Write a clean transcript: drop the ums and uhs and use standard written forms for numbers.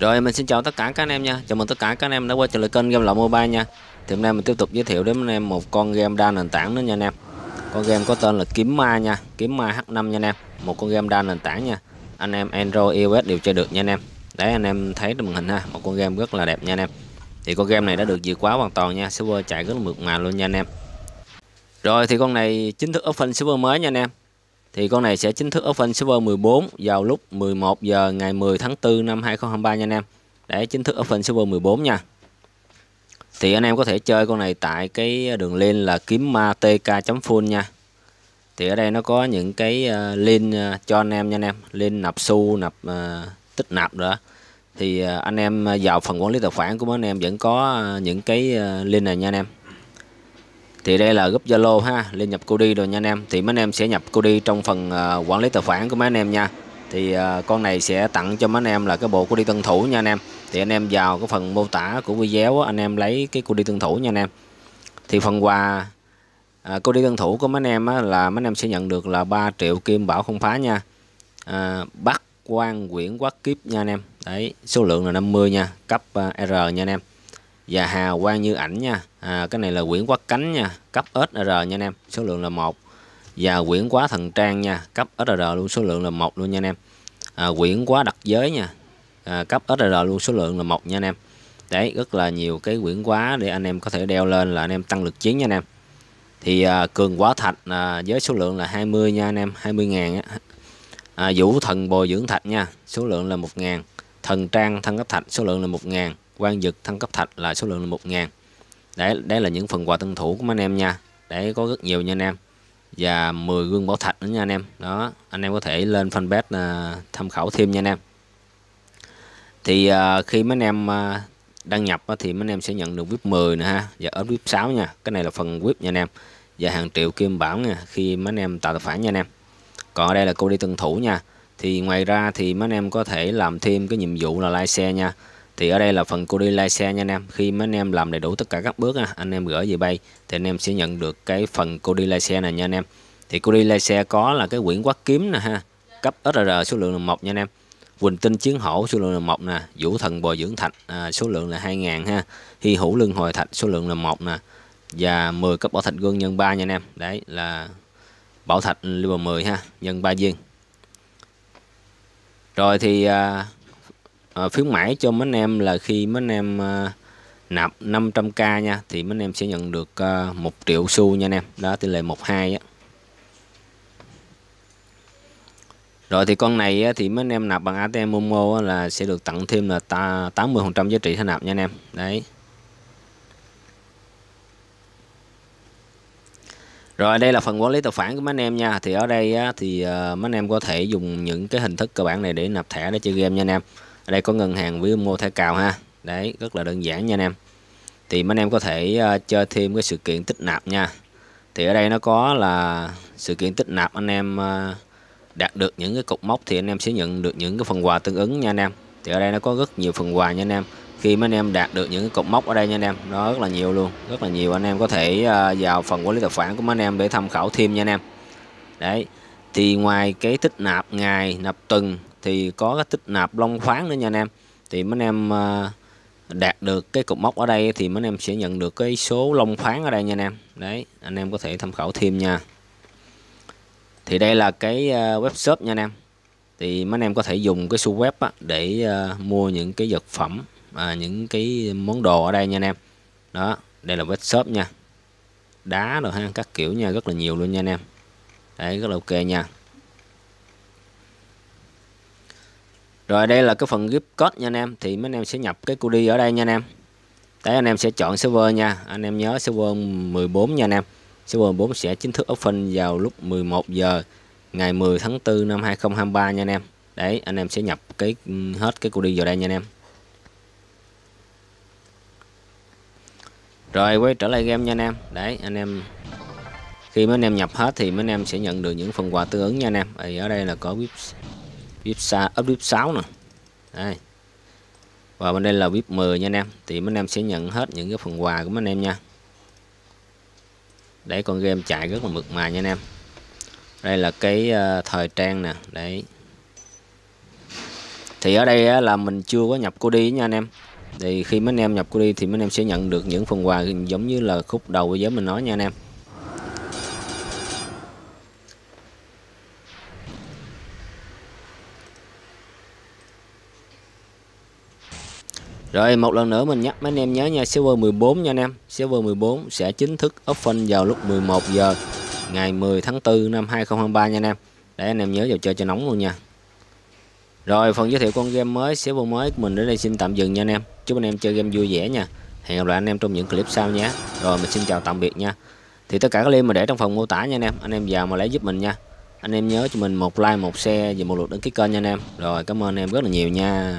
Rồi mình xin chào tất cả các anh em nha. Chào mừng tất cả các anh em đã quay trở lại kênh Game Lậu Mobile nha. Thì hôm nay mình tiếp tục giới thiệu đến anh em một con game đa nền tảng nữa nha anh em. Con game có tên là Kiếm Ma nha, Kiếm Ma H5 nha anh em. Một con game đa nền tảng nha. Anh em Android, iOS đều chơi được nha anh em. Đấy anh em thấy trên màn hình ha, một con game rất là đẹp nha anh em. Thì con game này đã được diệt khóa hoàn toàn nha, server chạy rất là mượt mà luôn nha anh em. Rồi thì con này chính thức open server mới nha anh em. Thì con này sẽ chính thức open server 14 vào lúc 11 giờ ngày 10 tháng 4 năm 2023 nha anh em. Để chính thức open server 14 nha. Thì anh em có thể chơi con này tại cái đường link là kiếm ma tk.full nha. Thì ở đây nó có những cái link cho anh em nha anh em, link nạp xu, nạp tích nạp nữa. Thì anh em vào phần quản lý tài khoản của mấy anh em vẫn có những cái link này nha anh em. Thì đây là group Zalo ha, link nhập code rồi nha anh em. Thì mấy anh em sẽ nhập code trong phần quản lý tài khoản của mấy anh em nha. Thì con này sẽ tặng cho mấy anh em là cái bộ code tân thủ nha anh em. Thì anh em vào cái phần mô tả của video anh em lấy cái code tân thủ nha anh em. Thì phần quà code tân thủ của mấy anh em là mấy anh em sẽ nhận được là 3 triệu kim bảo không phá nha. Bắc Quan Quyển Quát Kiếp nha anh em. Đấy, số lượng là 50 nha, cấp R nha anh em. Và Hà Quang Như Ảnh nha. Cái này là quyển quát cánh nha, cấp SR nha anh em, số lượng là 1. Và quyển quá thần trang nha, cấp SR luôn, số lượng là 1 luôn nha anh em. Quyển quá đặc giới nha, cấp SR luôn, số lượng là 1 nha anh em. Đấy, rất là nhiều cái quyển quá để anh em có thể đeo lên là anh em tăng lực chiến nha anh em. Thì cường quá thạch với số lượng là 20 nha anh em, 20.000 á. Vũ thần bồi dưỡng thạch nha, số lượng là 1.000. Thần trang thăng cấp thạch, số lượng là 1.000. Quan dực thăng cấp thạch là số lượng là 1.000. Đấy là những phần quà tân thủ của mấy anh em nha. Đấy, có rất nhiều nha anh em. Và 10 gương bảo thạch nữa nha anh em. Đó, anh em có thể lên fanpage tham khảo thêm nha anh em. Thì khi mấy anh em đăng nhập thì mấy anh em sẽ nhận được VIP 10 nè ha, và ở VIP 6 nha. Cái này là phần VIP nha anh em. Và hàng triệu kim bảo nha khi mấy anh em tạo tài khoản nha anh em. Còn ở đây là cô đi tân thủ nha. Thì ngoài ra thì mấy anh em có thể làm thêm cái nhiệm vụ là like share nha. Thì ở đây là phần cô đi like share nha anh em. Khi mấy anh em làm đầy đủ tất cả các bước anh em gửi về bay thì anh em sẽ nhận được cái phần cô đi like share này nha anh em. Thì cô đi like share có là cái quyển quát kiếm nè ha, cấp SR số lượng là 1 nha anh em. Quỳnh tinh chiến hổ số lượng là 1 nè, vũ thần bồi dưỡng thạch số lượng là 2.000 ha, hy hữu lưng hồi thạch số lượng là 1 nè, và 10 cấp bảo thạch gương nhân 3 nha anh em. Đấy là bảo thạch level 10 ha, nhân 3 viên. Rồi thì khuyến mãi cho mấy anh em là khi mấy anh em nạp 500k nha thì mấy anh em sẽ nhận được 1 triệu xu nha anh em. Đó, tỷ lệ 12 á. Rồi thì con này thì mấy anh em nạp bằng ATM Momo là sẽ được tặng thêm là 80% giá trị thẻ nạp nha anh em. Đấy. Rồi đây là phần quản lý tài khoản của mấy anh em nha. Thì ở đây thì mấy anh em có thể dùng những cái hình thức cơ bản này để nạp thẻ để chơi game nha anh em. Ở đây có ngân hàng với mua thẻ cào ha. Đấy, rất là đơn giản nha anh em. Thì mấy anh em có thể chơi thêm cái sự kiện tích nạp nha. Thì ở đây nó có là sự kiện tích nạp, anh em đạt được những cái cục mốc thì anh em sẽ nhận được những cái phần quà tương ứng nha anh em. Thì ở đây nó có rất nhiều phần quà nha anh em. Khi mấy anh em đạt được những cái cột mốc ở đây nha anh em, nó rất là nhiều luôn, rất là nhiều. Anh em có thể vào phần quản lý tài khoản của mấy anh em để tham khảo thêm nha anh em. Đấy, thì ngoài cái tích nạp ngày, nạp tuần thì có cái tích nạp long khoáng nữa nha anh em. Thì mấy anh em đạt được cái cột mốc ở đây thì mấy anh em sẽ nhận được cái số long khoáng ở đây nha anh em. Đấy, anh em có thể tham khảo thêm nha. Thì đây là cái web shop nha anh em. Thì mấy anh em có thể dùng cái su web để mua những cái vật phẩm, những cái món đồ ở đây nha anh em. Đó, đây là web shop nha. Đá rồi ha, các kiểu nha, rất là nhiều luôn nha anh em. Đấy, rất là ok nha. Rồi đây là cái phần gift code nha anh em. Thì mấy anh em sẽ nhập cái code ở đây nha anh em. Đấy, anh em sẽ chọn server nha. Anh em nhớ server 14 nha anh em. Server 14 sẽ chính thức open vào lúc 11 giờ ngày 10 tháng 4 năm 2023 nha anh em. Đấy, anh em sẽ nhập cái hết cái code vào đây nha anh em. Rồi quay trở lại game nha anh em. Đấy, anh em khi mấy anh em nhập hết thì mấy anh em sẽ nhận được những phần quà tương ứng nha anh em. Ở đây là có VIP 6 nè. Đây. Và bên đây là VIP 10 nha anh em. Thì mấy anh em sẽ nhận hết những cái phần quà của mấy anh em nha. Đấy, con game chạy rất là mượt mà nha anh em. Đây là cái thời trang nè. Đấy. Thì ở đây á, là mình chưa có nhập cô đi nha anh em. Thì khi mấy anh em nhập cô đi thì mấy anh em sẽ nhận được những phần quà giống như là khúc đầu bây giờ mình nói nha anh em. Rồi một lần nữa mình nhắc mấy anh em nhớ nha, server 14 nha anh em. Server 14 sẽ chính thức open vào lúc 11 giờ ngày 10 tháng 4 năm 2023 nha anh em. Để anh em nhớ vào chơi cho nóng luôn nha. Rồi phần giới thiệu con game mới, server mới của mình đến đây xin tạm dừng nha anh em. Chúc anh em chơi game vui vẻ nha. Hẹn gặp lại anh em trong những clip sau nhé. Rồi mình xin chào tạm biệt nha. Thì tất cả các link mà để trong phần mô tả nha anh em. Anh em vào mà lấy giúp mình nha. Anh em nhớ cho mình một like, một share và một lượt đăng ký kênh nha anh em. Rồi cảm ơn anh em rất là nhiều nha.